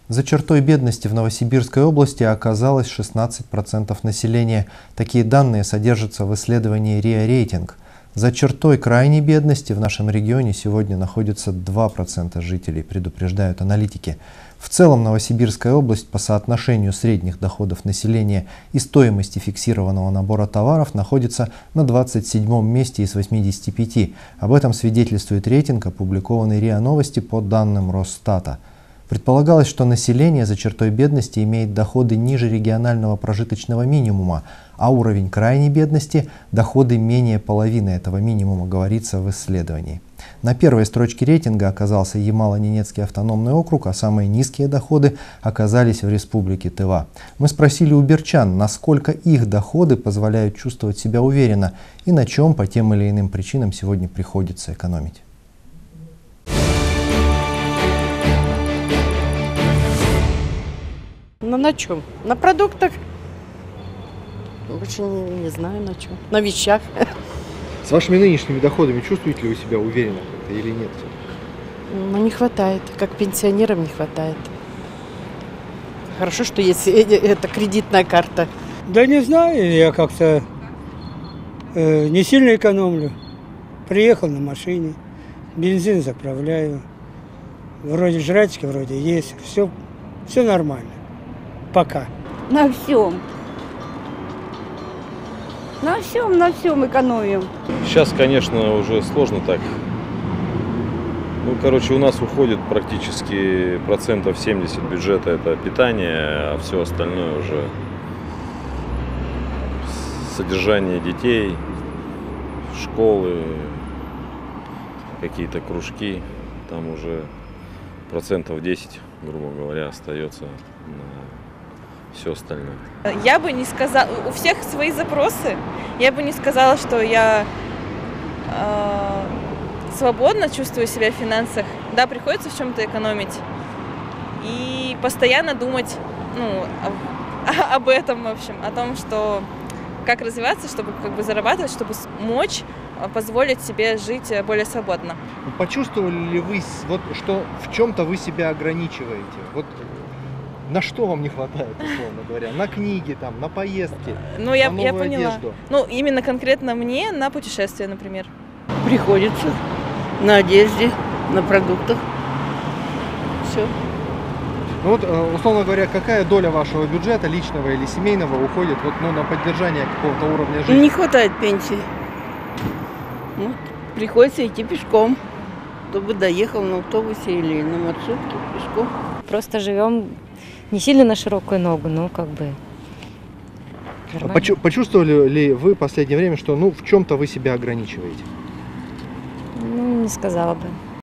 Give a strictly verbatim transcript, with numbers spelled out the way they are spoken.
За чертой бедности в Новосибирской области оказалось шестнадцать процентов населения. Такие данные содержатся в исследовании риа Рейтинг. За чертой крайней бедности в нашем регионе сегодня находится два процента жителей, предупреждают аналитики. В целом Новосибирская область по соотношению средних доходов населения и стоимости фиксированного набора товаров находится на двадцать седьмом месте из восьмидесяти пяти. Об этом свидетельствует рейтинг, опубликованный риа Новости по данным Росстата. Предполагалось, что население за чертой бедности имеет доходы ниже регионального прожиточного минимума, а уровень крайней бедности – доходы менее половины этого минимума, говорится в исследовании. На первой строчке рейтинга оказался Ямало-Ненецкий автономный округ, а самые низкие доходы оказались в республике Тыва. Мы спросили у берчан, насколько их доходы позволяют чувствовать себя уверенно и на чем по тем или иным причинам сегодня приходится экономить. Ну на чем? На продуктах. Больше не, не знаю на чем. На вещах. С вашими нынешними доходами чувствуете ли вы себя уверенно как-то или нет? Ну не хватает. Как пенсионерам не хватает. Хорошо, что есть эта кредитная карта. Да не знаю, я как-то э, не сильно экономлю. Приехал на машине, бензин заправляю. Вроде жрачки, вроде есть. Все, все нормально. Пока. На всем. На всем, на всем экономим. Сейчас, конечно, уже сложно так. Ну, короче, у нас уходит практически процентов семьдесят бюджета это питание, а все остальное уже содержание детей, школы, какие-то кружки. Там уже процентов десять, грубо говоря, остается на все остальное. Я бы не сказала, у всех свои запросы, я бы не сказала, что я э, свободно чувствую себя в финансах. Да, приходится в чем-то экономить и постоянно думать, ну, об, об этом, в общем, о том, что как развиваться, чтобы как бы зарабатывать, чтобы мочь позволить себе жить более свободно. Почувствовали ли вы, вот, что в чем-то вы себя ограничиваете? Вот на что вам не хватает, условно говоря? На книги, там, на поездки, ну, на я, новую я поняла. одежду? Ну, именно конкретно мне на путешествия, например. Приходится. На одежде, на продуктах. Все. Ну вот, условно говоря, какая доля вашего бюджета, личного или семейного, уходит вот, ну, на поддержание какого-то уровня жизни? Не хватает пенсии. Вот. Приходится идти пешком, чтобы доехал на автобусе или на маршрутке пешком. Просто живем не сильно на широкую ногу, но как бы нормально. Почу- почувствовали ли вы в последнее время, что ну, в чем-то вы себя ограничиваете? Ну, не сказала бы.